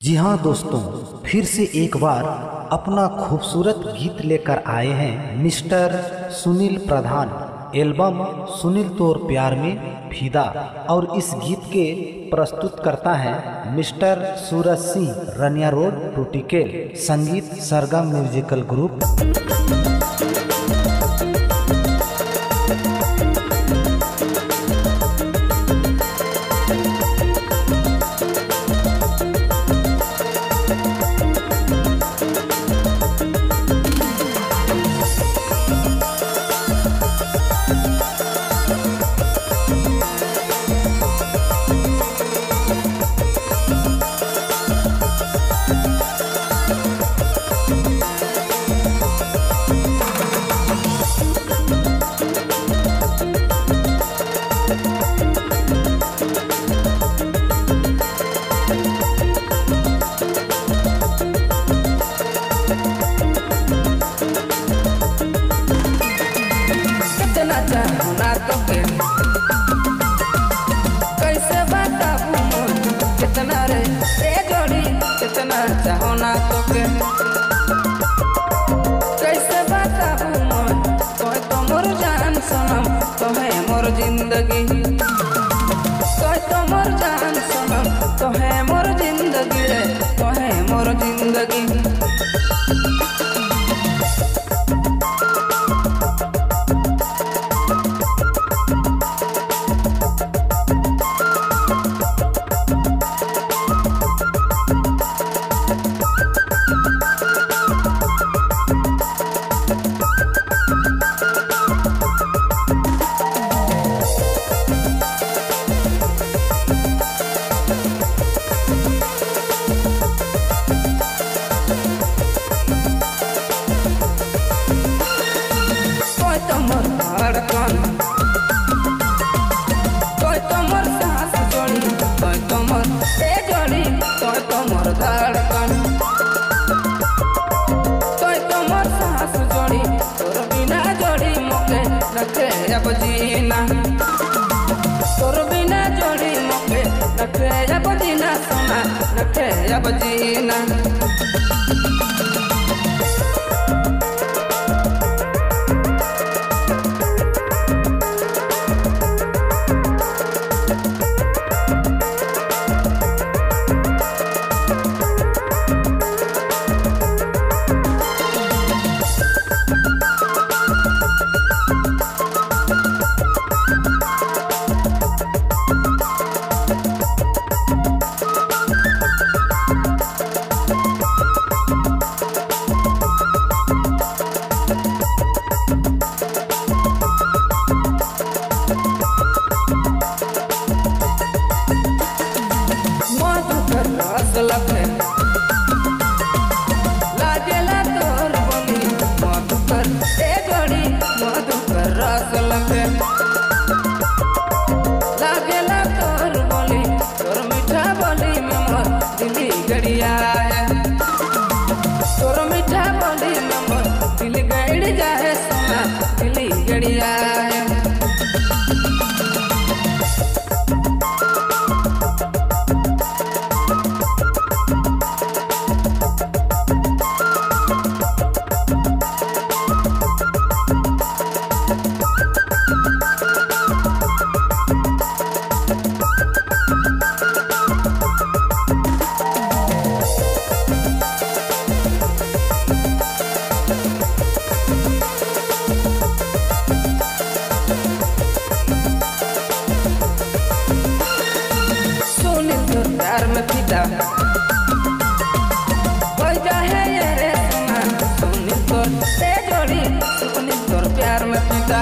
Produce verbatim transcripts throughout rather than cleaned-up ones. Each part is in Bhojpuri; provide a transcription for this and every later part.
जी हाँ दोस्तों, फिर से एक बार अपना खूबसूरत गीत लेकर आए हैं मिस्टर सुनील प्रधान। एल्बम सुनील तोर प्यार में फिदा, और इस गीत के प्रस्तुत करता है मिस्टर सूरज सिंह, रनिया रोड टूटिकेल। संगीत सरगम म्यूजिकल ग्रुप। कैसे बताऊं कितना रे ए जोड़ी कितना चाहो ना तो के कैसे बताऊं कोई तो मोर जान सनम तो है मोर जिंदगी, कोई तो मोर जान सनम तो है मोर जिंदगी रे, तो है मोर जिंदगी। कोई तो मोर सांस जोड़ी, कोई तो मोर ए जोड़ी, कोई तो मोर धड़कन, कोई तो मोर सांस जोड़ी। तोर बिना जोड़ी मोके रखे अब जीना, तोर बिना जोड़ी मोके रखे अब जीना, सोना रखे अब जीना। लागेला तोर बोली मधुकर ए जोड़ी, मधुकर रस लगे। लागेला तोर बोली, तोर मीठा बोली में मोर दिली गड़िया है, तोर मीठा बोली में मोर दिल गड़ जाए, सोना दिली गड़िया है। प्यार में फिदा कोई जाहे ये रे सोना, सुनी तोर ए जोड़ी, सुनी तोर प्यार में फिदा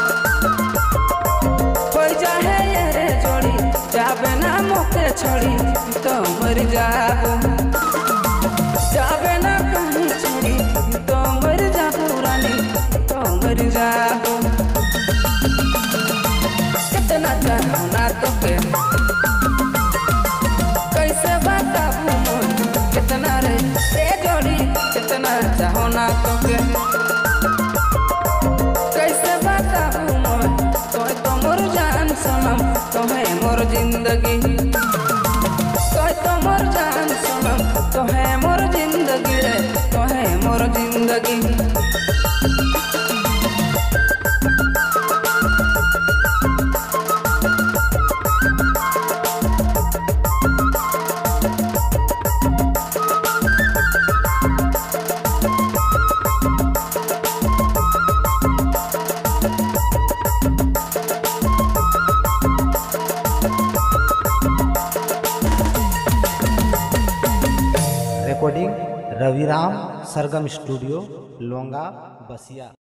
कोई जाहे ये रे जोड़ी। जाबे ना मोके छोड़ी तो मर जाबो, जाबे ना कहीं छोड़ी तो मर जाबो रानी, तो मर जाबो। कितना चाहो ना तो के कैसे बताऊं कितना रे ए जोड़ी कितना चाहो ना तो के कैसे बताऊं कोई तो मोर जान सनम तो है मोर जिंदगी, कोई तो मोर जान सनम रविराम सरगम स्टूडियो लोंगा बसिया।